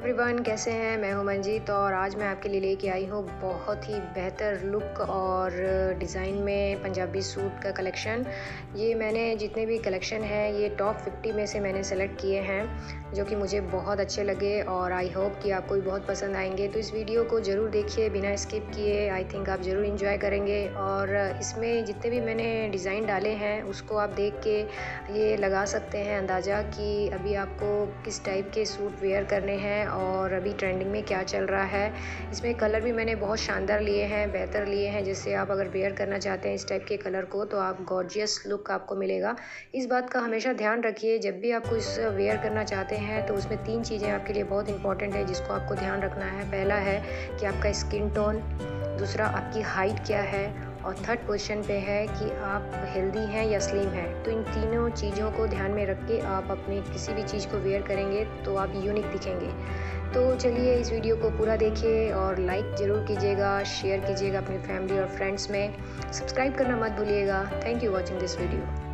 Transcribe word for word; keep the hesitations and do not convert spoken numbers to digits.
Everyone, कैसे हैं। मैं हूं मंजीत और आज मैं आपके लिए लेके आई हूं बहुत ही बेहतर लुक और डिज़ाइन में पंजाबी सूट का कलेक्शन। ये मैंने जितने भी कलेक्शन है ये टॉप फिफ्टी में से मैंने सेलेक्ट किए हैं जो कि मुझे बहुत अच्छे लगे और आई होप कि आपको भी बहुत पसंद आएंगे। तो इस वीडियो को ज़रूर देखिए बिना स्किप किए। आई थिंक आप ज़रूर इंजॉय करेंगे और इसमें जितने भी मैंने डिज़ाइन डाले हैं उसको आप देख के ये लगा सकते हैं अंदाज़ा कि अभी आपको किस टाइप के सूट वेयर करने हैं और अभी ट्रेंडिंग में क्या चल रहा है। इसमें कलर भी मैंने बहुत शानदार लिए हैं, बेहतर लिए हैं, जिससे आप अगर वेयर करना चाहते हैं इस टाइप के कलर को तो आप गॉर्जियस लुक आपको मिलेगा। इस बात का हमेशा ध्यान रखिए, जब भी आपको इस वेयर करना चाहते हैं तो उसमें तीन चीज़ें आपके लिए बहुत इंपॉर्टेंट है जिसको आपको ध्यान रखना है। पहला है कि आपका स्किन टोन, दूसरा आपकी हाइट क्या है और थर्ड पोजीशन पे है कि आप हेल्दी हैं या स्लिम हैं। तो इन तीनों चीज़ों को ध्यान में रख के आप अपनी किसी भी चीज़ को वेयर करेंगे तो आप यूनिक दिखेंगे। तो चलिए इस वीडियो को पूरा देखिए और लाइक ज़रूर कीजिएगा, शेयर कीजिएगा अपनी फैमिली और फ्रेंड्स में, सब्सक्राइब करना मत भूलिएगा। Thank you watching this video.